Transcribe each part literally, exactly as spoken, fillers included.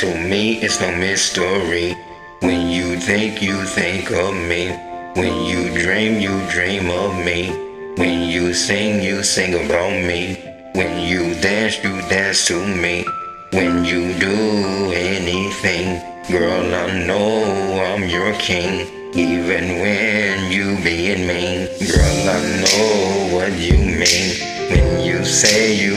To me, it's no mystery. When you think, you think of me. When you dream, you dream of me. When you sing, you sing about me. When you dance, you dance to me. When you do anything, girl, I know I'm your king. Even when you being mean, girl, I know what you mean. When you say you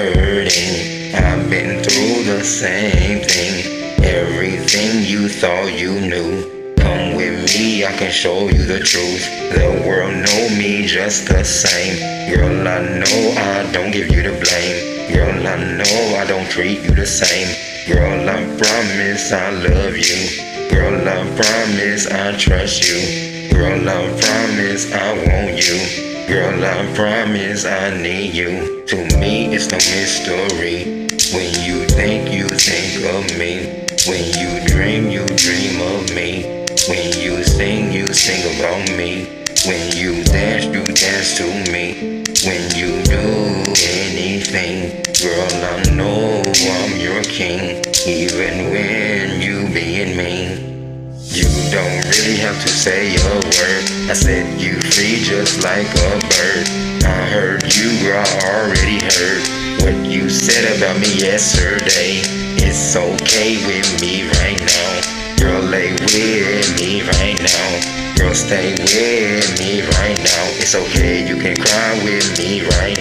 hurting, I've been through the same thing. Everything you thought you knew, come with me, I can show you the truth. The world know me just the same. Girl, I know I don't give you the blame. Girl, I know I don't treat you the same. Girl, I promise I love you. Girl, I promise I trust you. Girl, I promise I want you. Girl, I promise I need you. To me, it's no mystery. When you think, you think of me. When you dream, you dream of me. When you sing, you sing about me. When you dance, you dance to me. When you do anything, girl, I know I'm your king. Even when you being mean, you don't really have to say a word. I set you free just like a bird. I heard you, girl, I already heard what you said about me yesterday. It's okay with me right now. Girl, lay with me right now. Girl, stay with me right now. It's okay, you can cry with me right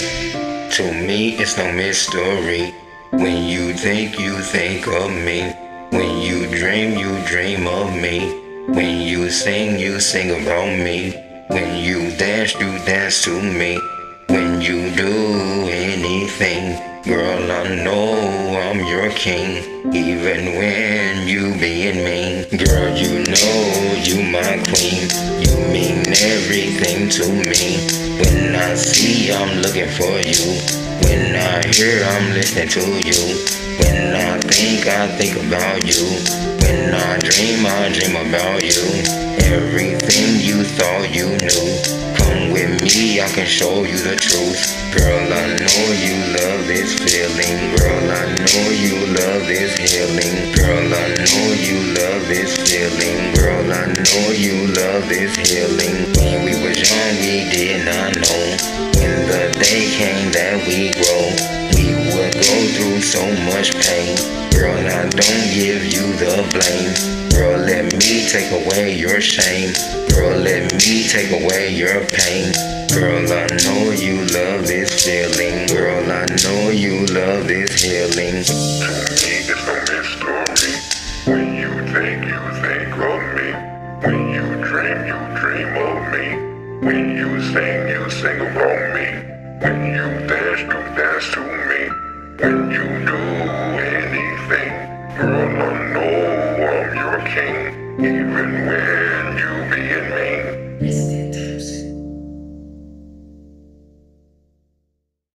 now. To me, it's no mystery. When you think, you think of me. When you dream, you dream of me. When you sing, you sing about me. When you dance, you dance to me. When you do anything, girl, I know I'm your king. Even when you being mean, girl, you know you my queen. You mean everything to me. When I see, I'm looking for you. When I hear, I'm listening to you. When I think, I think about you. When I dream, I dream about you. Everything you thought you knew, come with me, I can show you the truth. Girl, I know you love this feeling. Girl, I know you love this healing. Girl, I know you love this feeling. Girl, I know you love this healing. When we was young, we did not know. When the day came that we grow, we would go through so much pain. Girl, I don't give you the blame. Girl, let me take away your shame. Girl, let me take away your pain. Girl, I know you love this feeling. Girl, I know you love this healing. To me, it's no mystery. When you think, you think of me. When you dream, you dream of me. When you sing, you sing about me. When you dance, you dance to me. When you do anything, girl, I know I'm your king. Even when you being mean.